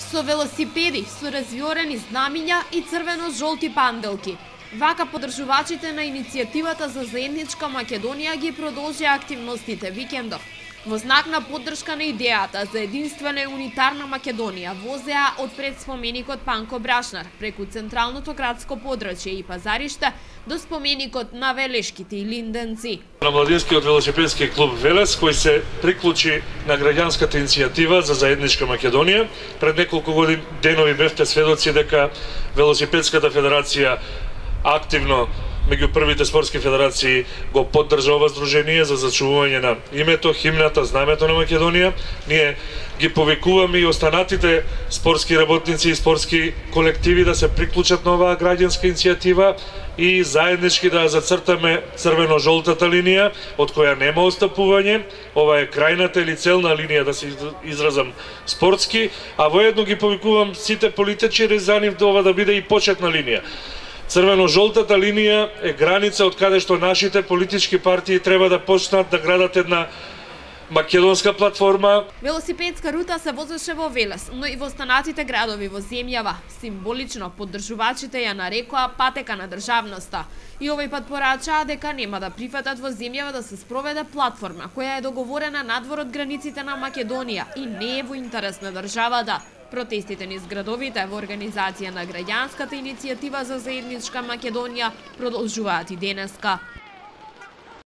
со велосипеди, со развиорени знамиња и црвено-жолти панделки. Вака поддржувачите на иницијативата за заедничка Македонија ги продолжија активностите викендов. Во знак на поддршка на идејата за единствена и унитарна Македонија возеа од пред споменикот Панко Брашнар, преку централното градско подрачје и пазариште до споменикот на Велешките и Линденци. На младинскиот велосипедски клуб Велес, кој се приклучи на граѓанската иницијатива за заедничка Македонија, пред неколку денови бевте сведоци дека Велосипедската федерација активно меѓу првите спортски федерации го поддржа ова здружение за зачувување на името, химната, знамето на Македонија. Ние ги повикуваме и останатите спортски работници и спортски колективи да се приклучат на оваа граѓанска иницијатива и заеднички да зацртаме црвено-жолтата линија, од која нема отстапување. Ова е крајната или целна линија, да се изразам спортски, а воедно ги повикувам сите политичари за нив ова да биде и почетна линија. Црвено-жолтата линија е граница од каде што нашите политички партии треба да почнат да градат една македонска платформа. Велосипедска рута се возеше во Велес, но и во останатите градови во земјава. Символично поддржувачите ја нарекоа патека на државноста. И овој пат порачаа дека нема да прифатат во земјава да се спроведе платформа која е договорена надвор од границите на Македонија и не е во интерес на државата. Протестите низ градовите во организација на граѓанската иницијатива за заедничка Македонија продолжуваат и денеска.